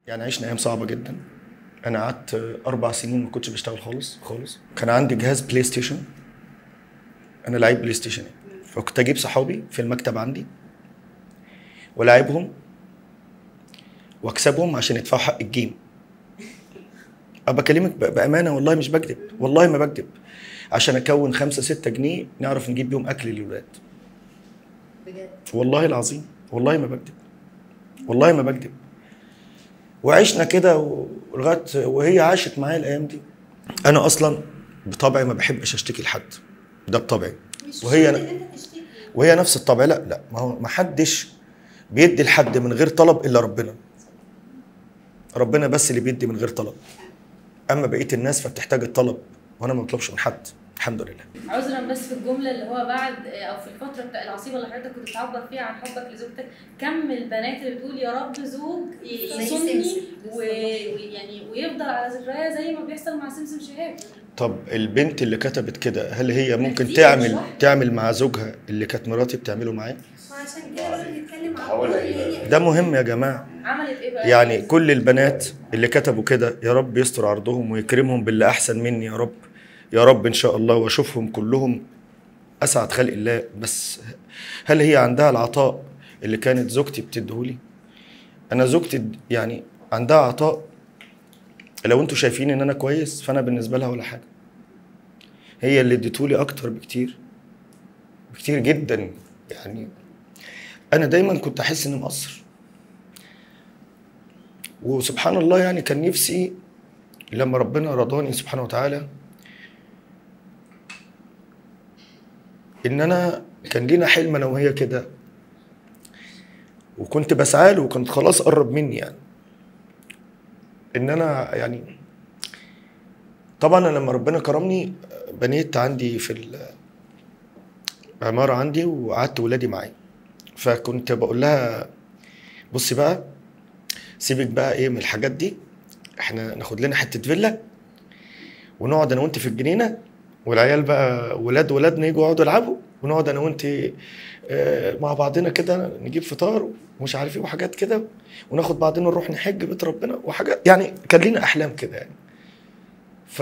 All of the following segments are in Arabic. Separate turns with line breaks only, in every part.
يعني عشنا ايام صعبه جدا. انا قعدت 4 سنين ما كنتش بشتغل خالص خالص. كان عندي جهاز بلاي ستيشن، انا لعيب بلاي ستيشن يعني. فكنت اجيب صحابي في المكتب عندي ولاعبهم واكسبهم عشان يدفعوا حق الجيم. ابى اكلمك بامانه، والله مش بكذب، والله ما بكذب، عشان اكون 5 6 جنيه نعرف نجيب بيهم اكل للولاد.
بجد
والله العظيم، والله ما بكذب، والله ما بكذب. وعشنا كده ولغايه وهي عاشت معايا الايام دي. انا اصلا بطبعي ما بحبش اشتكي لحد، ده بطبعي.
مش
وهي
شرط ان انت تشتكي.
وهي نفس الطبع. لا لا، ما هو ما حدش بيدي لحد من غير طلب الا ربنا. ربنا بس اللي بيدي من غير طلب، اما بقيه الناس فبتحتاج الطلب، وانا ما بطلبش من حد الحمد لله.
عذرا بس في الجمله اللي هو بعد او في الفتره بتاع العصيبه اللي حضرتك كنت بتعبر فيها عن حبك لزوجتك، كم البنات اللي بتقول يا رب زوج يصوني ويعني ويفضل على ذكريات زي ما بيحصل مع سمسم شهاب.
طب البنت اللي كتبت كده هل هي ممكن
كتير
تعمل مع زوجها اللي كانت مراتي بتعمله معايا؟
وعشان كده لازم نتكلم عن
ده مهم يا جماعه.
عملت ايه بقى؟
يعني كل البنات اللي كتبوا كده يا رب يستر عرضهم ويكرمهم باللي احسن مني يا رب، يا رب ان شاء الله، واشوفهم كلهم اسعد خلق الله. بس هل هي عندها العطاء اللي كانت زوجتي بتديهولي؟ انا زوجتي يعني عندها عطاء، لو انتوا شايفين ان انا كويس فانا بالنسبه لها ولا حاجه. هي اللي اديتهولي اكتر بكتير، بكتير جدا. يعني انا دايما كنت احس اني مقصر، وسبحان الله يعني كان نفسي لما ربنا رضاني سبحانه وتعالى ان انا كان لينا حلم انا وهي كده، وكنت بسعى له وكانت خلاص قرب مني، يعني ان انا يعني طبعا أنا لما ربنا كرمني بنيت عندي في العمارة عندي وقعدت ولادي معايا. فكنت بقول لها بصي بقى، سيبك بقى ايه من الحاجات دي، احنا ناخد لنا حتة فيلا ونقعد انا وانت في الجنينة، والعيال بقى ولادنا يجوا يقعدوا يلعبوا، ونقعد انا وانت مع بعضنا كده نجيب فطار ومش عارف ايه وحاجات كده، وناخد بعضنا نروح نحج بيت ربنا وحاجات. يعني كان لينا احلام كده يعني. ف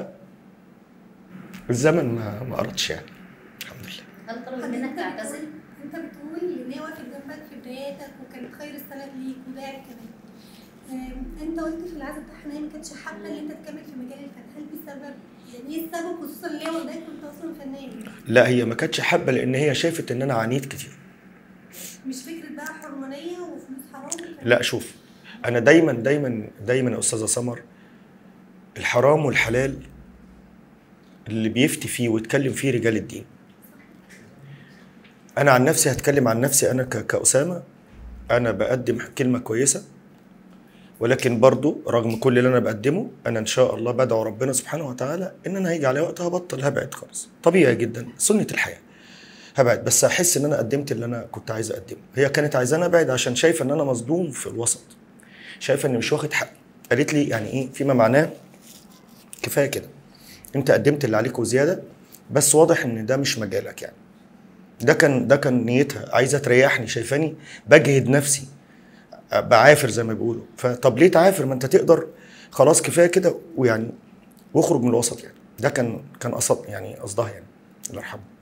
الزمن ما قرطش يعني الحمد لله.
هل طلبت منك تعتزل؟ انت بتقول ان هي وقفت جنبك في بداياتك وكانت خير السند ليك وداعت كمان. انت قلت في العزل بتاعها ان هي ما كانتش حابه ان انت تكمل في مجال الفن، هل بسبب يعني ايه السبب، خصوصا ان هي واخداك كنت اصلا فنان؟
لا هي ما كانتش حابه، لان هي شافت ان انا عانيت كتير.
مش فكره بقى حرمانيه وفلوس حرام؟
لا شوف، انا دايما دايما دايما يا استاذه سمر، الحرام والحلال اللي بيفتي فيه ويتكلم فيه رجال الدين. انا عن نفسي هتكلم عن نفسي، انا كأسامة انا بقدم كلمه كويسه، ولكن برضو رغم كل اللي انا بقدمه انا ان شاء الله بدعو ربنا سبحانه وتعالى ان انا هيجي على وقت هبطل، هبعد خالص، طبيعي جدا سنه الحياه، هبعد. بس احس ان انا قدمت اللي انا كنت عايز اقدمه. هي كانت عايزاني ابعد عشان شايفه ان انا مظلوم في الوسط، شايفه اني مش واخد حقي. قالت لي يعني ايه فيما معناه كفايه كده، انت قدمت اللي عليك وزياده، بس واضح ان ده مش مجالك يعني. ده كان نيتها، عايزه تريحني، شايفاني بجهد نفسي بعافر زي ما بيقولوا. فطب ليه تعافر ما انت تقدر، خلاص كفايه كده، ويعني واخرج من الوسط يعني. ده كان قصد يعني قصدها يعني، الله يرحمه.